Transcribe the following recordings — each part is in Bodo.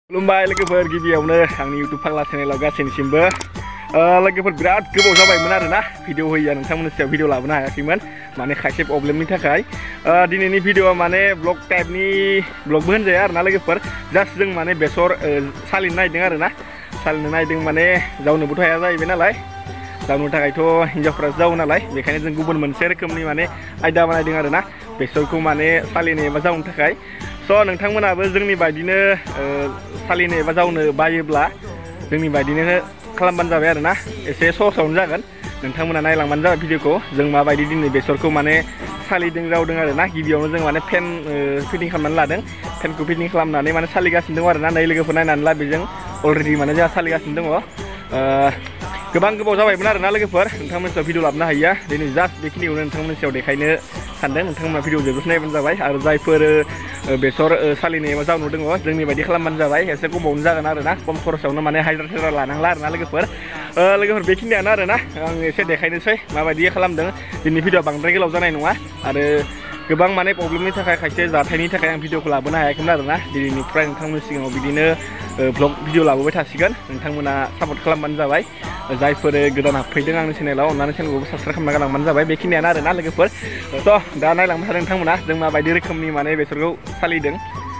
खुलुमबाय लोगोफोर गिबियावनो आंनि YouTube फाग्ला चेनेलाव गासैनिसिमबो लोगोफोर बिराद गोबाव जाबायमोन आरोना भिडिअ होयिया नोंथांमोननि सायाव भिडिअ लाबोनो हायाखैमोन माने खायसे प्रब्लेमनि थाखाय दिनैनि भिडिअआ माने ब्लग टाइपनि ब्लगबो होनजाया आरोना लोगोफोर जास्ट जों माने बेसर सालिनो नायदों आरोना सालिनो नायदों माने जावनोबोथ' हाया जाहैबाय नालाय जावनो थाखायथ' हिनजावफ्रासो जावो नालाय बेखायनो जों गुबुन मोनसे रोखोमनि माने आयदा बानायदों आरोना बेसरखौ माने सालिनो एबा जावनो थाखाय स' नोंथांमोनाबो जोंनि बायदिनो सालिनो एबा जावनो बायोब्ला जोंनि बायदिनो खालामबानो जाबाय आरोना एसे सहसावनो जागोन नोंथांमोना नायलांबानो जाबाय भिडिअखौ जों माबायदि दिनै बेसरखौ माने सालिदों जावदों आरोना गिबियावनो जों माने फेन फिटिं खालामनानै लादों फेनखौ फिटिं खालामनानै माने सालिगासिनो दङ आरोना नै लोगोफोर नायनानै ला बेजों अलरेडि माने जोंहा सालिगासिनो दङ गोबां गोबाव जाबायमोन आरोना लोगोफोर नोंथांमोननि सायाव भिडिअ लाबोनो हायिया दिनै जास्ट बेखिनिखौनो नोंथांमोननि सायाव देखायनो सानदों नोंथांमोना भिडिअ जोबोद नायबानो जाबाय आरो जायफोर बेसर सालिनो एबा जावनो दङ जोंनि बायदि खालामबानो जाबाय एसे गोबावनो जागोन आरोना खम खरसावनो माने हाजिरा थाजिरा लानांला आरोना लोगोफोर बेखिनियानो आरोना आं एसे देखायनोसै माबायदि खालामदों दिनै भिडिअआ बांद्राय गोलाव जानाय नङा आरो गोबां माने प्रब्लेमनि थाखाय खायसे जाथायनि थाखाय आं भिडिअखौ लाबोनो हायाखैमोन आरोना दिनैनिफ्राय नोंथांमोननि सिगाङाव बिदिनो ब्लग भिडिअ लाबोबाय थासिगोन नोंथांमोना सापर्ट खालामबानो जाबाय जायफोर गोदान हाबफैदों आंनि चेनेलाव अननानै चेनेलखौबो साबस्क्राइब खालामना गालांबानो जाबाय बेखिनियानो आरोना लोगोफोर थ' दा नायलांबाय थादों नोंथांमोना जों माबायदि रोखोमनि माने बेसरखौ सालिदों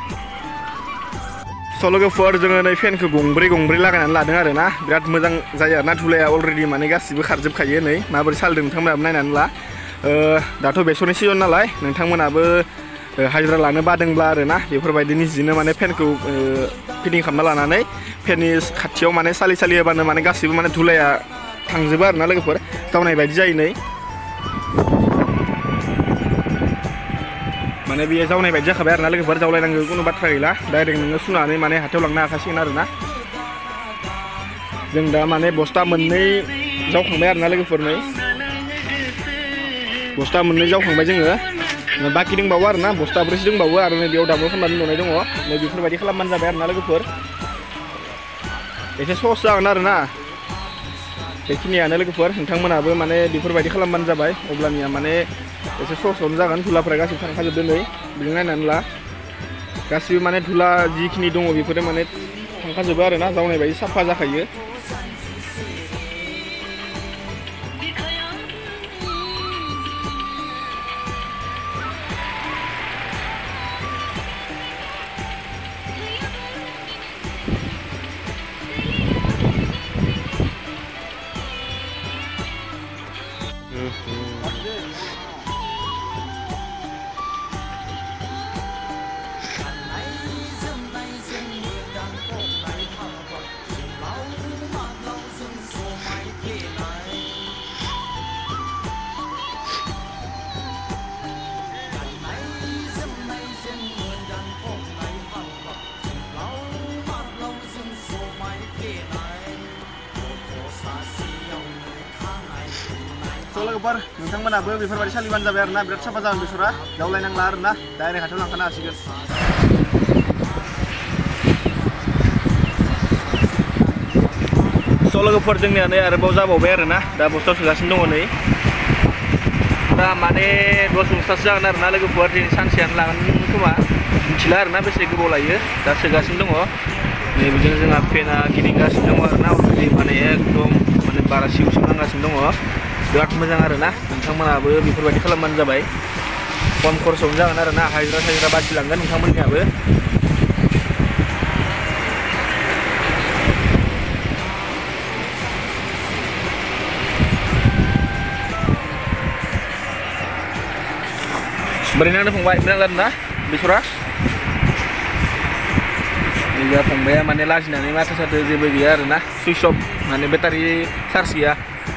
स' लोगोफोर जोङो नै फेनखौ गंब्रै लागायनानै लादों आरोना बिराद मोजां जायो आरोना धुलाया अलरेडि माने गासिबो खारजोबखायो नै माबोरै सालिदों नोंथांमोनाबो नायनानै ला दाथ' बेसरनि सिजन नालाय नोंथांमोनाबो हाजिरा लानो बादोंब्ला आरोना बेफोरबायदि निजिनो माने फेनखौ फिटिं खालामना लानानै फेननि खाथियाव माने सालि होबानो माने गासिबो माने धुलाया थांजोबो आरोना लोगोफोर जावनाय बायदि जायो नै माने बेयो जावनाय बायदि जाखाबाय आरोना लोगोफोर जावलायनांगौ कुनु बाथ्रा गैला डाइरेक्ट नोङो सुनानै माने हाथायाव लांनो हाखासिगोन आरोना जों दा माने बस्ता मोननै जावखांबाय आरोना लोगोफोर नै बस्ता मोननै जावखांबाय जोङो बाखि दंबावो आरोना बस्ता ब्रैसो दंबावो आरो नै बेयाव दाबो खालामनानै दोननाय दङ नै बेफोरबायदि खालामबानो जाबाय आरोना लोगोफोर एसे सहस जागोन आरोना बेखिनियानो लोगोफोर नोंथांमोनाबो माने बेफोरबायदि खालामबानो जाबाय अब्लानिया माने एसे सहसावनो जागोन धुलाफोरा गासिबो थांखाजोबदों नै बिजों नायनानै ला गासिबो माने धुला जिखिनि दङ बेफोरो माने थांखाजोबो आरोना जावनाय बायदि साफा जाखायो लोगोफोर नोंथांमोनाबो बेफोरबायदि सालिबानो जाबाय आरोना बिराद साफा जागोन बेसरा जावलायनांला आरोना डाइरेक्ट हाथायाव लांखानो हासिगोन स' लोगोफोर जोंनिया नै आरोबाव जाबावबाय आरोना दा बस्थायाव सोगासिनो दङ नै दा माने 10 बस्थासो जागोन आरोना लोगोफोर दिनै सानसेयानो लागोन खोमा मिथिला आरोना बेसे गोबाव लायो दा सोगासिनो दङ नै बेजों जोंहा फेना गिदिंगासिनो दङ आरोना अलरेडि माने एकदम माने बारा सिउ नांगासिनो दङ बिराद मोजां आरोना नोंथांमोनाबो बेफोरबायदि खालामबानो जाबाय खम खरसावनो जागोन आरोना हाजिरा थाजिरा बासिलांगोन नोंथांमोननियाबो बोरै नांदों फंबाय मोजां जादों ना बेसरा निजा फंबाया माने लाजिनानै माथो साथो जेबो गैया आरोना सुइस अफ माने बेटारि चार्ज गैया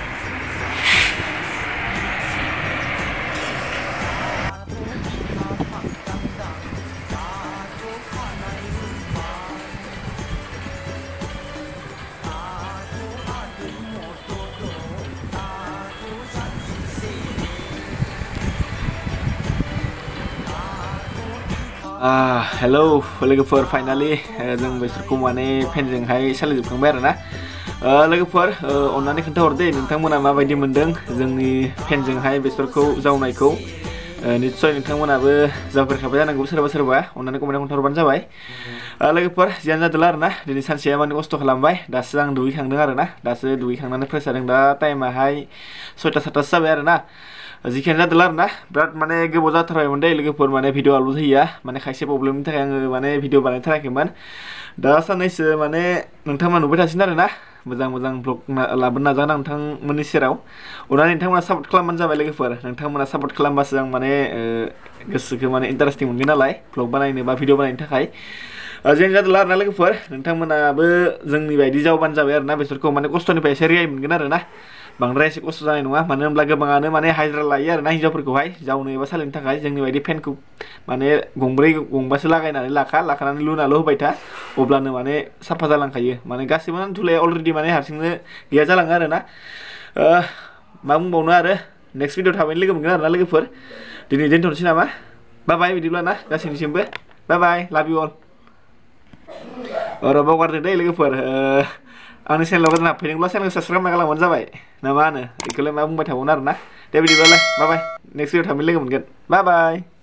हेलौ लोगोफोर फाइनालि जों बेसरखौ माने फेनजोंहाय सालिजोबखांबाय आरोना लोगोफोर अन्नानै खोन्थाहर दे नोंथांमोना माबायदि मोनदों जोंनि फेनजोंहाय बेसरखौ जावनायखौ निश्चय नोंथांमोनाबो जाफेरखाबाय जानांगौ सोरबा सोरबा अन्नानै कमेन्टआव खोन्थाहरबानो जाबाय लोगोफोर जियानो जादोंला आरो ना दिनै सानसेया माने खस्थ' खालामबाय दासो आं दुगैखांदों आरो ना दासो दुगैखांनानै फ्रेस जादों दा टाइमाहाय 6टा 7टासो जाबाय आरो ना जिखियानो जादोंला आरो ना बिराद माने गोबाव जाथारबायमोन दे लोगोफोर माने भिडिअ आपल'ड होयिया माने खायसे प्रब्लेमनि थाखाय आङो माने भिडिअ बानायथाराखैमोन दा साननैसो माने नोंथांमोना नुबाय थासिगोन आरो ना मोजां मोजां ब्लग लाबोनो नाजागोन आं नोंथांमोननि सेराव अननानै नोंथांमोना सापर्ट खालामबानो जाबाय लोगोफोर नोंथांमोना सापर्ट खालामबासो आं माने गोसोखौ माने इन्टारेस्टिं मोनगोन नालाय ब्लग बानायनो बा भिडिअ बानायनो थाखाय जियानो जादोंला आरो ना लोगोफोर नोंथांमोनाबो जोंनि बायदि जावबानो जाबाय आरो ना बेसरखौ माने खस्थ'निफ्राय एसे रेहाय मोनगोन आरो ना बांद्राय एसे खस्थ' जानाय नङा मानो होनब्ला गोबाङानो माने हाजिरा लायो आरो ना हिन्जावफोरखौहाय जावनो एबा सालिनो थाखाय जोंनि बायदि फेनखौ माने गंब्रै गंबासो लागायनानै लाखानानै लुनाल' होबाय था अब्लानो माने साफा जालांखायो माने गासिबो धुलाया अलरेडि माने हारसिंनो गैया जालाङो आरो ना मा बुंबावनो आरो नेक्स्ट भिडिअ थाबैनो लोगो मोनगोन आरो ना लोगोफोर दिनै दोनथ'नोसै नामा बाय बिदिब्ला ना गासैनिसिमबो बाय लाभ इउ अल बावगारदों दै लोगोफोर आंनि चेनेलाव गोदान हाबफैदोंब्ला चेनेलखौ साबसक्राइब खालामबानो जाबाय ना मा होनो बेखौलाय मा बुंबाय थाबावनो आरो ना दे बिदिब्लालाय बाय नेक्स्ट भिडिअ थाबैनो लोगो मोनगोन बाय